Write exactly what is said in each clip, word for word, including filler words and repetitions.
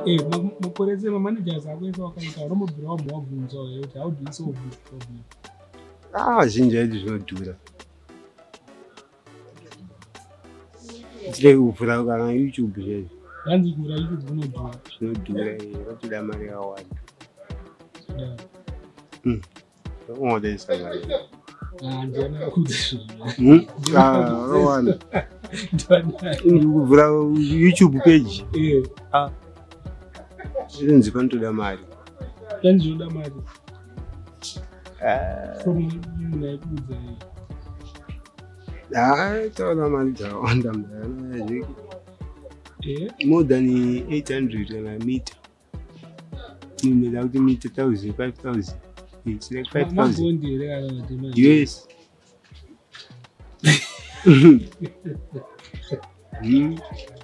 Eh, mukoreze manager zakwenza wakaita unomubvira wabvunza kuti how do you solve this problem? Ah, zhinji yacho zvinodhura. Tile kuvhura kana YouTube zvezvo. Yanzi kuvhura YouTube zvinodhura. Zvinodhura, vatoda mari yakawanda. Yeah. Hmm. Unodesa mari. Ah, ndiyana kuti zvino. Hmm? Ah, yakawanda. Kuvhura YouTube page. Eh. Ah. Zvinzi panotoda mari. Yanzi zvinoda mari. Ah. So muna ikudza here. Ah, toda mari dzawanda mari. Eh? More than eight hundred and a meter. You made out the meter thousand, five thousand. It's like five thousand. Yes. Mm.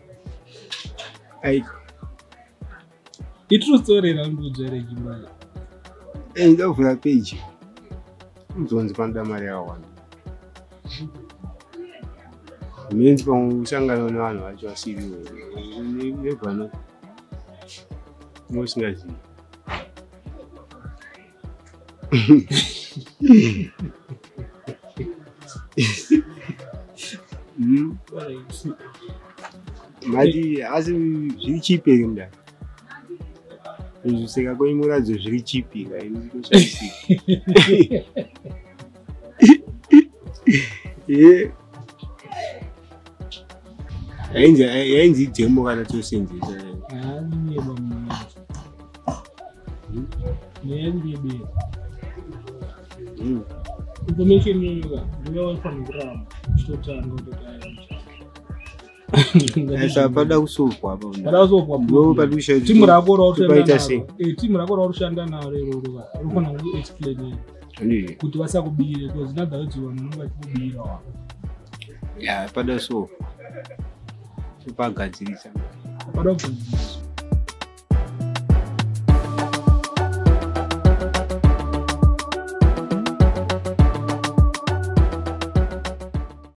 I. It's true story around Mbare. And over that page. Don't spend the money on. Means from Sangano, I just see you. Never know. Most nice. Hmm. Madi, as you cheap in that. You say, I'm going more as a very cheap. Yeah. Ainda ainda demo kana tosenze. Ah, ni yebo mina. Ni yebo. Mm. Information ni yoga. Ni yoga from gram. Stotanga ndokaya. Esa pada kusopwa hapa. Pada kusopwa. Ngo padusha. Timu rako roshanda naro. Eh, timu rako roshanda naro rero ruka. Rufana ku explain. Ndi. Kuti vasakubire because nada kuti vanhu vanenge vachikubira wa. Ya, pada so. Pagadzirisa. Pada kugadzirisa.